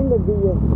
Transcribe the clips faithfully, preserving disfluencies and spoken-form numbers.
जान लग गई है।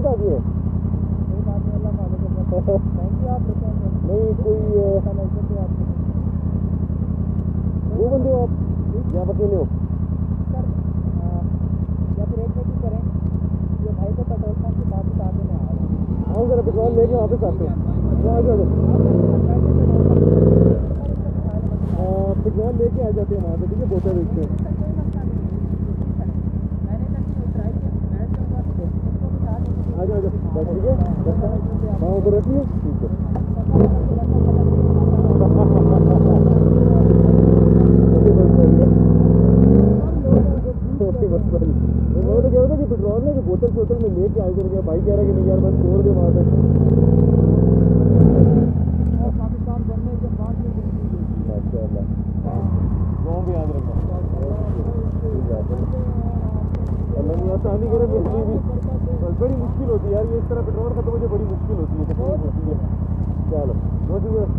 आ गई है? नहीं कोई दो बंदे हो आप या अकेले हो? सर या फिर एक व्यक्ति करें, ये भाई को पेट्रोल पंप के पास उतार देने आ रहे हैं। हाँ जरा पेट्रोल लेके वापस आते हैं। तो आ जाओ, पेट्रोल लेके आ जाते हैं वहाँ से, ठीक है? बोतल बेचते हैं। आ जाओ आ जाओ, ठीक है? हाँ उधर रखिए, ठीक है। मैं तो कह रहा था कि पेट्रोल में बोतल शोतल में लेके आए करके, भाई कह रहा कि नहीं यार बस छोड़ दे वहाँ पे। पाकिस्तान बनने के बाद में माशाल्लाह गाँव भी याद रखना। अल्लाह ने आसानी करे, मेरे लिए भी बड़ी मुश्किल होती है यार, ये इस तरह पेट्रोल खत्म हो जाए बड़ी मुश्किल होती है, तकलीफ होती है। चलो